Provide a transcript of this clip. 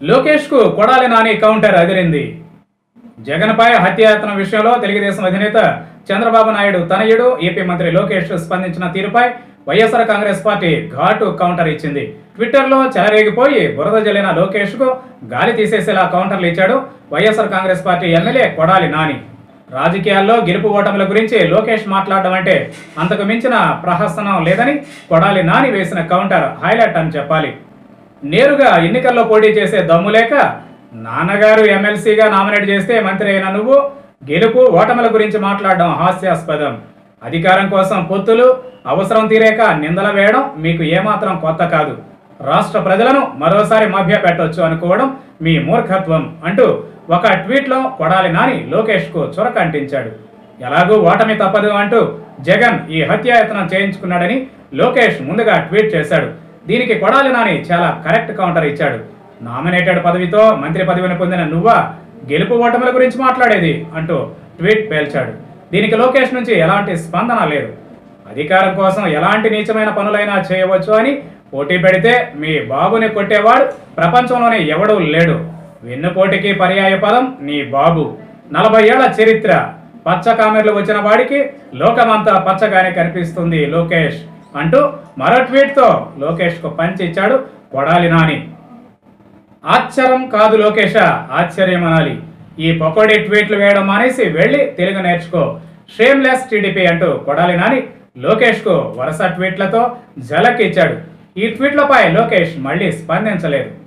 లోకేష్ కు కొడాలి నాని కౌంటర్ అదిరింది. జగన్పై హత్యాయత్న విషయంలో తెలుగుదేశం అధినేత చంద్రబాబు నాయుడు తనయుడు ఏపీ మంత్రి లోకేష్ స్పందించిన తీరుపై వైఎస్ఆర్ కాంగ్రెస్ పార్టీ ఘాటు కౌంటర్ ఇచ్చింది. ట్విట్టర్లో చెలరేగిపోయి బురద జల్లిన లోకేష్ కు గాలి తీసేసేలా కౌంటర్లు ఇచ్చాడు వైఎస్ఆర్ కాంగ్రెస్ పార్టీ ఎమ్మెల్యే కొడాలి నాని. రాజకీయాల్లో గెలుపు ఓటముల గురించి లోకేష్ మాట్లాడడం అంటే అంతకు మించిన ప్రహసనం లేదని కొడాలి నాని వేసిన కౌంటర్ హైలైట్ అని చెప్పాలి. నేరుగా ఎన్నికల్లో పోటీ చేసే దమ్ము లేక నాన్నగారు ఎమ్మెల్సీగా నామినేట్ చేస్తే మంత్రి అయిన నువ్వు గెలుపు ఓటముల గురించి మాట్లాడడం హాస్యాస్పదం. అధికారం కోసం పొత్తులు, అవసరం తీరేక నిందల వేయడం మీకు ఏమాత్రం కొత్త కాదు. రాష్ట్ర ప్రజలను మరోసారి మభ్య పెట్టొచ్చు అనుకోవడం మీ మూర్ఖత్వం అంటూ ఒక ట్వీట్లో కొడాలి నాని లోకేష్కు చురక అంటించాడు. ఎలాగూ ఓటమి తప్పదు అంటూ జగన్ ఈ హత్యాయత్నం చేయించుకున్నాడని లోకేష్ ముందుగా ట్వీట్ చేశాడు. దీనికి కొడాలి నాని చాలా కరెక్ట్ కౌంటర్ ఇచ్చాడు. నామినేటెడ్ పదవితో మంత్రి పదవిని పొందిన నువ్వా గెలుపు ఓటముల గురించి మాట్లాడేది అంటూ ట్వీట్ పేల్చాడు. దీనికి లోకేష్ నుంచి ఎలాంటి స్పందన లేదు. అధికారం కోసం ఎలాంటి నీచమైన పనులైనా చేయవచ్చు అని పోటీ పెడితే మీ బాబుని కొట్టేవాడు ప్రపంచంలోనే ఎవడూ లేడు. వెన్నుపోటీకి పర్యాయ పదం నీ బాబు. 40 ఏళ్ల చరిత్ర, పచ్చ కామెర్లు వచ్చిన వాడికి లోకమంతా పచ్చగానే కనిపిస్తుంది లోకేష్ అంటూ మరో ట్వీట్తో లోకేష్కు పంచి ఇచ్చాడు కొడాలి నాని. ఆశ్చర్యం కాదు లోకేష, ఆశ్చర్యం అనాలి. ఈ పకోడీ ట్వీట్లు వేయడం మానేసి వెళ్ళి తెలుగు నేర్చుకో. షేమ్లెస్ టీడీపీ అంటూ కొడాలి నాని లోకేష్కు వరుస ట్వీట్లతో ఝలక్ ఇచ్చాడు. ఈ ట్వీట్లపై లోకేష్ మళ్ళీ స్పందించలేదు.